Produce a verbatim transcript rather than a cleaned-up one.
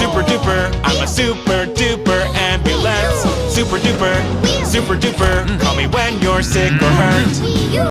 super duper. I'm a super duper ambulance. Super duper, super duper. Call me when you're sick or hurt.